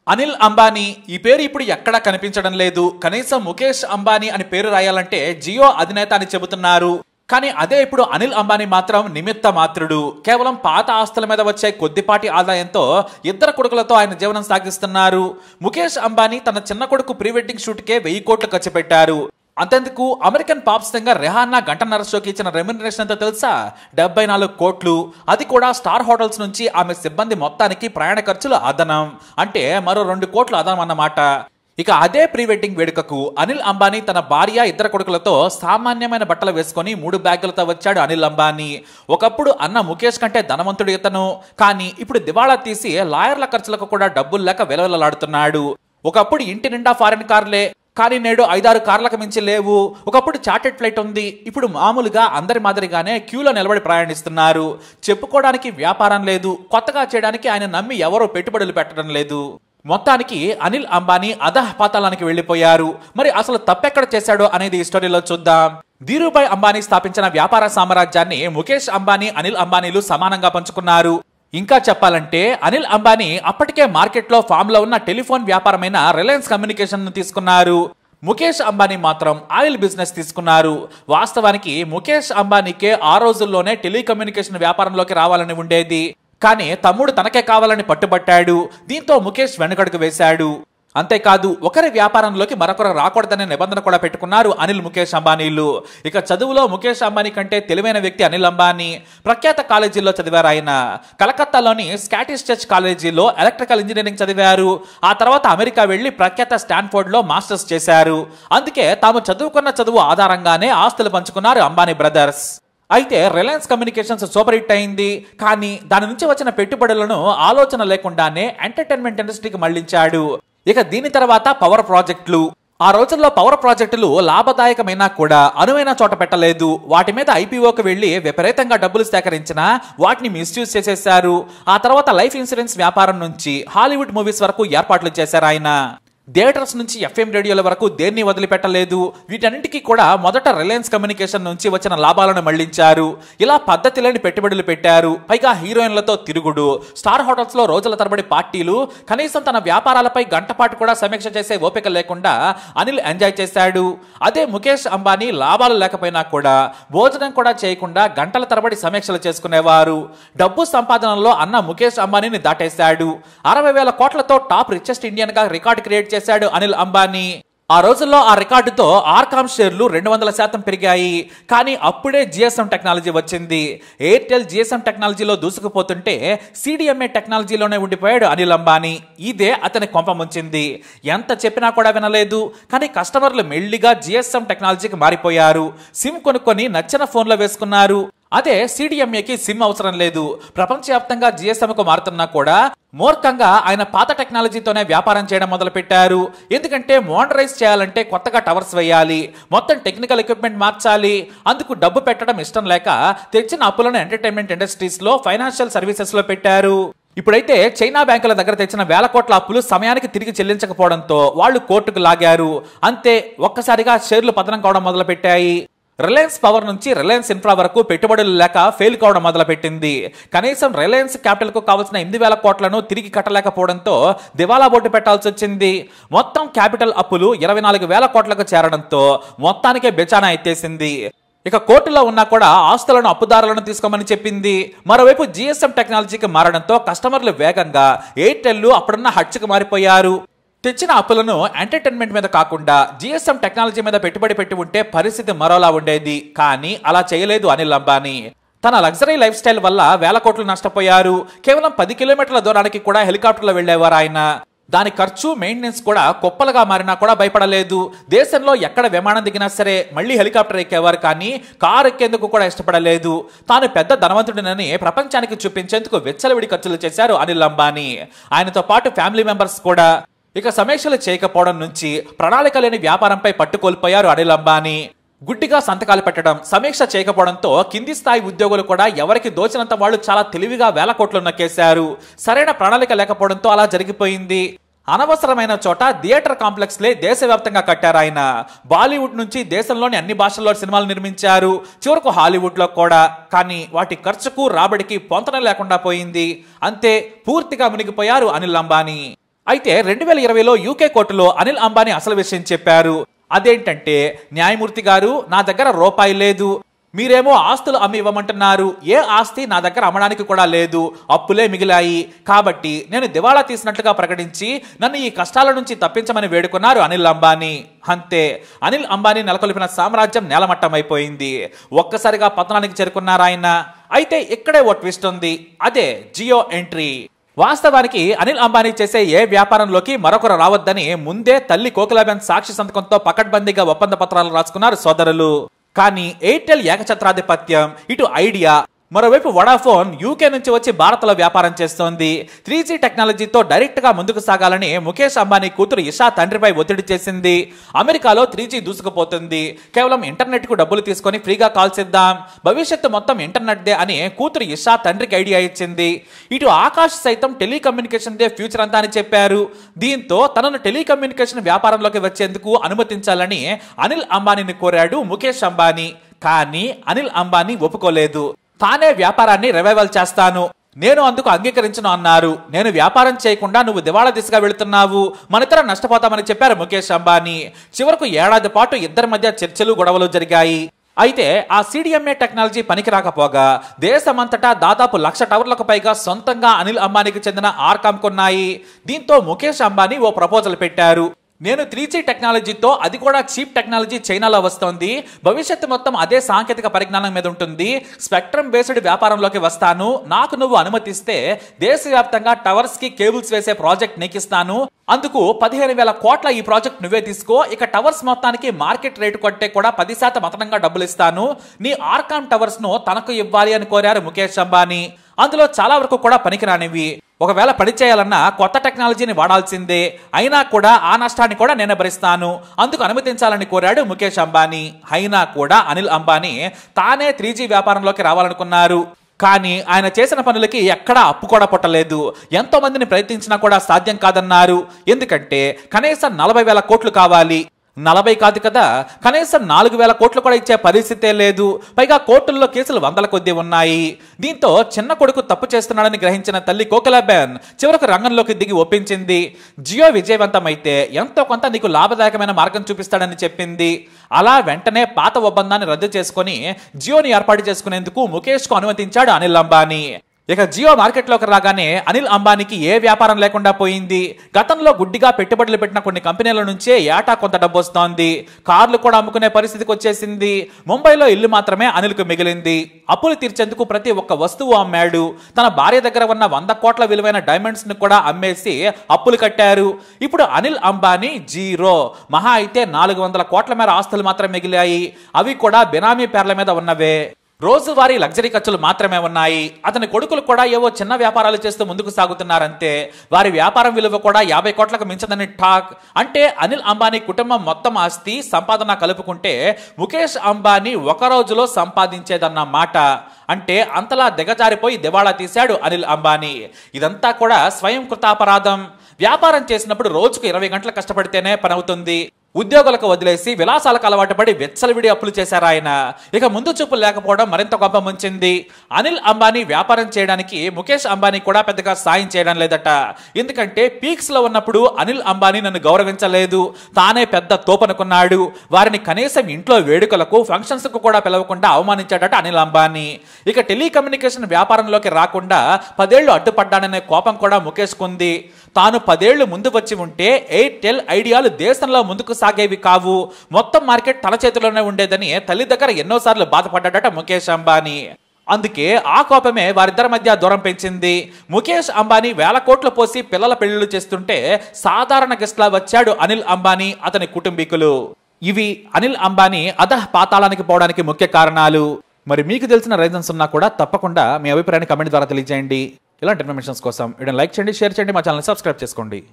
అనిల్ అంబానీ ఈ పేరు ఇప్పుడు ఎక్కడా కనిపించడం లేదు. కనీసం ముఖేష్ అంబానీ అని పేరు రాయాలంటే జియో అధినేత అని చెబుతున్నారు. కానీ అదే ఇప్పుడు అనిల్ అంబానీ మాత్రం నిమిత్త మాత్రుడు. కేవలం పాత ఆస్తుల మీద వచ్చే కొద్దిపాటి ఆదాయంతో ఇద్దరు కొడుకులతో ఆయన జీవనం సాగిస్తున్నారు. ముఖేష్ అంబానీ తన చిన్న కొడుకు ప్రీ వెడ్డింగ్ షూట్ కే 1000 కోట్లు ఖర్చు పెట్టారు. అంతెందుకు అమెరికన్ పాప్ సింగర్ రెహానా గంటన్నర షోకి ఇచ్చిన రెమ్యునరేషన్ ఎంతో తెలుసా? 74 కోట్లు. అది కూడా స్టార్ హోటల్స్ నుంచి ఆమె సిబ్బంది మొత్తానికి ప్రయాణ ఖర్చులు అదనం. అంటే మరో 2 కోట్లు అదనం అన్నమాట. ఇక అదే ప్రీ వెడ్డింగ్ వేడుకకు అనిల్ అంబానీ తన భార్య ఇద్దరు కొడుకులతో సామాన్యమైన బట్టలు వేసుకొని 3 బ్యాగులతో వచ్చాడు అనిల్ అంబానీ. ఒకప్పుడు అన్న ముఖేష్ కంటే ధనవంతుడు ఇతను. కానీ ఇప్పుడు దివాళా తీసి లాయర్ల ఖర్చులకు కూడా డబ్బులు లేక వెలవెలలాడుతున్నాడు. ఒకప్పుడు ఇంటి నిండా ఫారెన్ కార్లే, కానీ నేడు 5-6 కార్లకు మించి లేవు. ఒకప్పుడు చార్టెడ్ ఫ్లైట్ ఉంది, ఇప్పుడు మామూలుగా అందరి మాదిరిగానే క్యూలో నిలబడి ప్రయాణిస్తున్నారు. చెప్పుకోవడానికి వ్యాపారం లేదు, కొత్తగా చేయడానికి ఆయన నమ్మి ఎవరో పెట్టుబడులు పెట్టడం లేదు. మొత్తానికి అనిల్ అంబానీ అధఃపాతాళానికి వెళ్లిపోయారు. మరి అసలు తప్పెక్కడ చేశాడో అనేది ఈ స్టోరీలో చూద్దాం. ధీరుభాయ్ అంబానీ స్థాపించిన వ్యాపార సామ్రాజ్యాన్ని ముఖేష్ అంబానీ, అనిల్ అంబానీలు సమానంగా పంచుకున్నారు. ఇంకా చెప్పాలంటే అనిల్ అంబానీ అప్పటికే మార్కెట్లో ఫామ్ లో ఉన్న టెలిఫోన్ వ్యాపారమైన రిలయన్స్ కమ్యూనికేషన్ ను తీసుకున్నారు. ముఖేష్ అంబానీ మాత్రం ఆయిల్ బిజినెస్ తీసుకున్నారు. వాస్తవానికి ముఖేష్ అంబానీకే ఆ రోజుల్లోనే టెలికమ్యూనికేషన్ వ్యాపారంలోకి రావాలని ఉండేది. కానీ తమ్ముడు తనకే కావాలని పట్టుబట్టాడు. దీంతో ముఖేష్ వెనుకడుగు వేశాడు. అంతేకాదు ఒకరి వ్యాపారంలోకి మరొకరు రాకూడదనే నిబంధన కూడా పెట్టుకున్నారు అనిల్, ముఖేష్ అంబానీలు. ఇక చదువులో ముఖేష్ అంబానీ కంటే తెలివైన వ్యక్తి అనిల్ అంబానీ. ప్రఖ్యాత కాలేజీల్లో చదివారు ఆయన. కలకత్తాలోని స్కాటిష్ చర్చ్ కాలేజీలో ఎలక్ట్రికల్ ఇంజనీరింగ్ చదివారు. ఆ తర్వాత అమెరికా వెళ్లి ప్రఖ్యాత స్టాన్ఫోర్డ్ లో మాస్టర్స్ చేశారు. అందుకే తాము చదువుకున్న చదువు ఆధారంగానే ఆస్తులు పంచుకున్నారు అంబానీ బ్రదర్స్. అయితే రిలయన్స్ కమ్యూనికేషన్స్ సూపర్ హిట్ అయింది. కానీ దాని నుంచి వచ్చిన పెట్టుబడులను ఆలోచన లేకుండానే ఎంటర్టైన్మెంట్ ఇండస్ట్రీకి మళ్లించాడు. ఇక దీని తర్వాత పవర్ ప్రాజెక్టులు. ఆ రోజుల్లో పవర్ ప్రాజెక్టులు లాభదాయకమైనా కూడా అనువైన చోట పెట్టలేదు. వాటి మీద ఐపీఓకి వెళ్లి విపరీతంగా డబ్బులు సేకరించినా వాటిని మిస్యూజ్ చేసేశారు. ఆ తర్వాత లైఫ్ ఇన్సూరెన్స్ వ్యాపారం నుంచి హాలీవుడ్ మూవీస్ వరకు ఏర్పాట్లు చేశారు ఆయన. థియేటర్స్ నుంచి ఎఫ్ఎం రేడియోల వరకు దేన్ని వదిలిపెట్టలేదు. వీటన్నింటికీ కూడా మొదట రిలయన్స్ కమ్యూనికేషన్ నుంచి వచ్చిన లాభాలను మళ్లించారు. ఇలా పద్ధతి లేని పెట్టుబడులు పెట్టారు. పైగా హీరోయిన్లతో తిరుగుడు, స్టార్ హోటల్స్ లో రోజుల తరబడి పార్టీలు. కనీసం తన వ్యాపారాలపై గంటపాటు కూడా సమీక్ష చేసే ఓపిక లేకుండా అనిల్ ఎంజాయ్ చేశాడు. అదే ముఖేష్ అంబానీ లాభాలు లేకపోయినా కూడా భోజనం కూడా చేయకుండా గంటల తరబడి సమీక్షలు చేసుకునేవారు. డబ్బు సంపాదనలో అన్న ముఖేష్ అంబానీని దాటేశాడు. 60,000 కోట్లతో టాప్ రిచెస్ట్ ఇండియన్ గా రికార్డు క్రియేట్ చేశాడు అనిల్ అంబానీ. ఆ రోజుల్లో ఆ రికార్డుతో ఆర్కామ్ షేర్లు 200% పెరిగాయి. కానీ అప్పుడే జిఎస్ఎం టెక్నాలజీ వచ్చింది. ఎయిర్టెల్ జిఎస్ఎం టెక్నాలజీలో దూసుకుపోతుంటే సిడిఎంఏ టెక్నాలజీలోనే ఉండిపోయాడు అనిల్ అంబానీ. ఇదే అతని కొంప ముంచింది. ఎంత చెప్పినా కూడా వినలేదు. కానీ కస్టమర్లు మెల్లిగా జిఎస్ఎం టెక్నాలజీకి మారిపోయారు. సిమ్ కొనుక్కొని నచ్చిన ఫోన్లో వేసుకున్నారు. అదే సిడిఎంఏకి సిమ్ అవసరం లేదు. ప్రపంచవ్యాప్తంగా జిఎస్ఎంకు మారుతున్నా కూడా మూర్ఖంగా ఆయన పాత టెక్నాలజీతోనే వ్యాపారం చేయడం మొదలుపెట్టారు. ఎందుకంటే మోడరైజ్ చేయాలంటే కొత్తగా టవర్స్ వేయాలి, మొత్తం టెక్నికల్ ఎక్విప్మెంట్ మార్చాలి. అందుకు డబ్బు పెట్టడం ఇష్టం లేక తెచ్చిన అప్పులను ఎంటర్టైన్మెంట్ ఇండస్ట్రీస్ లో, ఫైనాన్షియల్ సర్వీసెస్ లో పెట్టారు. ఇప్పుడైతే చైనా బ్యాంకుల దగ్గర తెచ్చిన 1000 కోట్ల అప్పులు సమయానికి తిరిగి చెల్లించకపోవడంతో వాళ్ళు కోర్టుకు లాగారు. అంతే, ఒక్కసారిగా షేర్లు పతనం కావడం మొదలుపెట్టాయి. రిలయన్స్ పవర్ నుంచి రిలయన్స్ ఇన్ఫ్రా వరకు పెట్టుబడులు లేక ఫెయిల్ కావడం మొదలుపెట్టింది. కనీసం రిలయన్స్ క్యాపిటల్ కు కావాల్సిన 8,000 కోట్లను తిరిగి కట్టలేకపోవడంతో దివాలా బోర్డు పెట్టాల్సి వచ్చింది. మొత్తం క్యాపిటల్ అప్పులు 24,000 కోట్లకు చేరడంతో మొత్తానికే బెచానా ఎత్తేసింది. ఇక కోర్టులో ఉన్నా కూడా ఆస్తులను అప్పుదారులను తీసుకోమని చెప్పింది. మరోవైపు జిఎస్ఎం టెక్నాలజీకి మారడంతో కస్టమర్లు వేగంగా ఎయిర్టెల్ అప్పుడున్న హట్చ్కి మారిపోయారు. తెచ్చిన అప్పులను ఎంటర్టైన్మెంట్ మీద కాకుండా జిఎస్ఎం టెక్నాలజీ మీద పెట్టుబడి పెట్టి ఉంటే పరిస్థితి మరోలా ఉండేది. కానీ అలా చేయలేదు అనిల్ అంబానీ. తన లగ్జరీ లైఫ్ స్టైల్ వల్ల 1000 కోట్లు నష్టపోయారు. కేవలం 10 కిలోమీటర్ల దూరానికి కూడా హెలికాప్టర్లో వెళ్లేవారు ఆయన. దాని ఖర్చు, మెయింటెనెన్స్ కూడా కుప్పలుగా మారినా కూడా భయపడలేదు. దేశంలో ఎక్కడ విమానం దిగినా సరే మళ్ళీ హెలికాప్టర్ ఎక్కేవారు. కానీ కారు ఎక్కేందుకు కూడా ఇష్టపడలేదు. తాను పెద్ద ధనవంతుడినని ప్రపంచానికి చూపించేందుకు విచ్చలవిడి ఖర్చులు చేశారు అనిల్ అంబానీ. ఆయనతో పాటు ఫ్యామిలీ మెంబర్స్ కూడా. ఇక సమీక్షలు చేయకపోవడం నుంచి ప్రణాళిక లేని వ్యాపారంపై పట్టుకోల్పోయారు అనిల్ అంబానీ. గుడ్డిగా సంతకాలు పెట్టడం, సమీక్ష చేయకపోవడంతో కింది స్థాయి ఉద్యోగులు కూడా ఎవరికి దోచినంత వాళ్ళు చాలా తెలివిగా 1000 కోట్లు నక్కేశారు. సరైన ప్రణాళిక లేకపోవడంతో అలా జరిగిపోయింది. అనవసరమైన చోట థియేటర్ కాంప్లెక్స్ లే దేశవ్యాప్తంగా కట్టారు ఆయన. బాలీవుడ్ నుంచి దేశంలోని అన్ని భాషల్లో సినిమాలు నిర్మించారు, చివరకు హాలీవుడ్ లో కూడా. కానీ వాటి ఖర్చుకు రాబడికి పొంతన లేకుండా పోయింది. అంతే, పూర్తిగా మునిగిపోయారు అనిల్ అంబానీ. అయితే 2020లో యూకే కోర్టులో అనిల్ అంబానీ అసలు విషయం చెప్పారు. అదేంటంటే, న్యాయమూర్తి గారు, నా దగ్గర రూపాయి లేదు, మీరేమో ఆస్తులు అమ్మి ఇవ్వమంటున్నారు, ఏ ఆస్తి నా దగ్గర అమ్మడానికి కూడా లేదు, అప్పులే మిగిలాయి, కాబట్టి నేను దివాళా తీసినట్లుగా ప్రకటించి నన్ను ఈ కష్టాల నుంచి తప్పించమని వేడుకున్నారు అనిల్ అంబానీ. అంతే, అనిల్ అంబానీ నెలకొల్పిన సామ్రాజ్యం నేలమట్టమైపోయింది. ఒక్కసారిగా పతనానికి చేరుకున్నారు ఆయన. అయితే ఇక్కడే ఓ ట్విస్ట్ ఉంది, అదే జియో ఎంట్రీ. వాస్తవానికి అనిల్ అంబానీ చేసే ఏ వ్యాపారంలోకి మరొకరు రావద్దని ముందే తల్లి కోకిలాబెన్ సాక్షి సంతకంతో పకడ్బందీగా ఒప్పంద పత్రాలు రాసుకున్నారు సోదరులు. కానీ ఎయిర్టెల్ ఏకఛత్రాధిపత్యం, ఇటు ఐడియా, మరోవైపు వడాఫోన్ యూకే నుంచి వచ్చి భారత్లో వ్యాపారం చేస్తోంది. 3G టెక్నాలజీతో డైరెక్ట్ గా ముందుకు సాగాలని ముఖేష్ అంబానీ కూతురు ఇషా తండ్రిపై ఒత్తిడి చేసింది. అమెరికాలో 3G దూసుకుపోతుంది, కేవలం ఇంటర్నెట్ కు డబ్బులు తీసుకొని ఫ్రీగా కాల్స్ ఇద్దాం, భవిష్యత్తు మొత్తం ఇంటర్నెట్ దే అని కూతురు ఇషా తండ్రికి ఐడియా ఇచ్చింది. ఇటు ఆకాష్ సైతం టెలికమ్యూనికేషన్ దే ఫ్యూచర్ అంతా అని చెప్పారు. దీంతో తనను టెలికమ్యూనికేషన్ వ్యాపారంలోకి వచ్చేందుకు అనుమతించాలని అనిల్ అంబానీని కోరాడు ముఖేష్ అంబానీ. కానీ అనిల్ అంబానీ ఒప్పుకోలేదు. తానే వ్యాపారాన్ని రివైవల్ చేస్తాను, నేను అందుకు అంగీకరించను అన్నారు. నేను వ్యాపారం చేయకుండా నువ్వు దివాళా దిశగా వెళుతున్నావు, మనిద్దరం నష్టపోతామని చెప్పారు ముఖేష్ అంబానీ. చివరకు ఏడాది పాటు ఇద్దరి మధ్య చర్చలు గొడవలు జరిగాయి. అయితే ఆ CDMA టెక్నాలజీ పనికి రాకపోగా దేశమంతటా దాదాపు 1,00,000 టవర్లకు పైగా సొంతంగా అనిల్ అంబానీకి చెందిన ఆర్కామ్ కొన్నాయి. దీంతో ముఖేష్ అంబానీ ఓ ప్రపోజల్ పెట్టారు. నేను 3G టెక్నాలజీతో, అది కూడా చీప్ టెక్నాలజీ చైనాలో వస్తోంది, భవిష్యత్తు మొత్తం అదే సాంకేతిక పరిజ్ఞానం మీద ఉంటుంది, స్పెక్ట్రమ్ బేస్డ్ వ్యాపారంలోకి వస్తాను, నాకు నువ్వు అనుమతిస్తే దేశవ్యాప్తంగా టవర్స్ కి కేబుల్స్ వేసే ప్రాజెక్ట్ నీకిస్తాను, అందుకు 15,000 కోట్ల ఈ ప్రాజెక్ట్ నువ్వే తీసుకో, ఇక టవర్స్ మొత్తానికి మార్కెట్ రేటు కంటే కూడా 10% అదనంగా డబ్బులు ఇస్తాను, నీ ఆర్కామ్ టవర్స్ ను తనకు ఇవ్వాలి అని కోరారు ముఖేష్ అంబానీ. అందులో చాలా వరకు కూడా పనికిరానివి, ఒకవేళ పని చేయాలన్నా కొత్త టెక్నాలజీని వాడాల్సిందే, అయినా కూడా ఆ నష్టాన్ని కూడా నేను భరిస్తాను, అందుకు అనుమతించాలని కోరాడు ముఖేష్ అంబానీ. అయినా కూడా అనిల్ అంబానీ తానే 3G వ్యాపారంలోకి రావాలనుకున్నారు. కానీ ఆయన చేసిన పనులకి ఎక్కడా అప్పు కూడా పుట్టలేదు. ఎంతో మందిని ప్రయత్నించినా కూడా సాధ్యం కాదన్నారు. ఎందుకంటే కనీసం 40,000 కోట్లు కావాలి. 40 కాదు కదా, కనీసం 4,000 కోట్లు కూడా ఇచ్చే పరిస్థితే లేదు. పైగా కోర్టుల్లో కేసులు 100ల కొద్దీ ఉన్నాయి. దీంతో చిన్న కొడుకు తప్పు చేస్తున్నాడని గ్రహించిన తల్లి కోకిలాబెన్ చివరకు రంగంలోకి దిగి ఒప్పించింది. జియో విజయవంతమైతే ఎంతో కొంత నీకు లాభదాయకమైన మార్గం చూపిస్తాడని చెప్పింది. అలా వెంటనే పాత ఒప్పందాన్ని రద్దు చేసుకుని జియోని ఏర్పాటు చేసుకునేందుకు ముఖేష్ కు అనుమతించాడు అనిల్ అంబానీ. ఇక జియో మార్కెట్లోకి రాగానే అనిల్ అంబానీకి ఏ వ్యాపారం లేకుండా పోయింది. గతంలో గుడ్డిగా పెట్టుబడులు పెట్టిన కొన్ని కంపెనీల నుంచే ఏటా కొంత డబ్బు వస్తోంది. కార్లు కూడా అమ్ముకునే పరిస్థితికి వచ్చేసింది. ముంబైలో ఇల్లు మాత్రమే అనిల్కు మిగిలింది. అప్పులు తీర్చేందుకు ప్రతి ఒక్క వస్తువు అమ్మాడు. తన భార్య దగ్గర ఉన్న 100 కోట్ల విలువైన డైమండ్స్ ను కూడా అమ్మేసి అప్పులు కట్టారు. ఇప్పుడు అనిల్ అంబానీ జీరో, మహా అయితే 400 కోట్ల మేర ఆస్తులు మాత్రం మిగిలాయి. అవి కూడా బినామీ పేర్ల మీద ఉన్నవే. రోజువారీ లగ్జరీ ఖర్చులు మాత్రమే ఉన్నాయి. అతని కొడుకులు కూడా ఏవో చిన్న వ్యాపారాలు చేస్తూ ముందుకు సాగుతున్నారంతే. వారి వ్యాపారం విలువ కూడా 50 కోట్లకు మించదని టాక్. అంటే అనిల్ అంబానీ కుటుంబం మొత్తం ఆస్తి సంపాదన కలుపుకుంటే ముఖేష్ అంబానీ ఒక రోజులో సంపాదించేదన్న మాట. అంటే అంతలా దిగజారిపోయి దివాళా తీశాడు అనిల్ అంబానీ. ఇదంతా కూడా స్వయం కృతాపరాధం. వ్యాపారం చేసినప్పుడు రోజుకు 20 గంటలు కష్టపడితేనే పని అవుతుంది. ఉద్యోగులకు వదిలేసి విలాసాలకు అలవాటు పడి వెచ్చలవిడి అప్పులు చేశారు ఆయన. ఇక ముందు చూపులు లేకపోవడం మరింత గొప్ప ముంచింది. అనిల్ అంబానీ వ్యాపారం చేయడానికి ముఖేష్ అంబానీ కూడా పెద్దగా సాయం చేయడం లేదట. ఎందుకంటే పీక్స్ లో ఉన్నప్పుడు అనిల్ అంబానీ నన్ను గౌరవించలేదు, తానే పెద్ద తోపనుకున్నాడు, వారిని కనీసం ఇంట్లో వేడుకలకు ఫంక్షన్స్ కు కూడా పిలవకుండా అవమానించాడట అనిల్ అంబానీ. ఇక టెలికమ్యూనికేషన్ వ్యాపారంలోకి రాకుండా 10 ఏళ్లు అడ్డుపడ్డాననే కోపం కూడా ముఖేష్ కుంది. తాను 10 ఏళ్లు ముందు వచ్చి ఉంటే ఎయిర్టెల్, ఐడియాలు దేశంలో ముందుకు సాగేవి కావు, మొత్తం మార్కెట్ తన చేతిలోనే ఉండేదని తల్లి దగ్గర ఎన్నోసార్లు బాధపడ్డాడట ముఖేష్ అంబానీ. అందుకే ఆ కోపమే వారిద్దరి మధ్య దూరం పెంచింది. ముఖేష్ అంబానీ 1000 కోట్లు పోసి పిల్లల పెళ్లిళ్లు చేస్తుంటే సాధారణ గెస్ట్లా వచ్చాడు అనిల్ అంబానీ, అతని కుటుంబీకులు. ఇవి అనిల్ అంబానీ అధః పాతాళానికి పోవడానికి ముఖ్య కారణాలు. మరి మీకు తెలిసిన రీజన్స్ ఉన్నా కూడా తప్పకుండా మీ అభిప్రాయాన్ని కమెంట్ ద్వారా తెలియజేయండి. ఇలాంటి ఇన్ఫర్మేషన్స్ కోసం వీడియోని లైక్ చేయండి, షేర్ చేయండి, మా ఛానల్ని సబ్స్క్రైబ్ చేసుకోండి.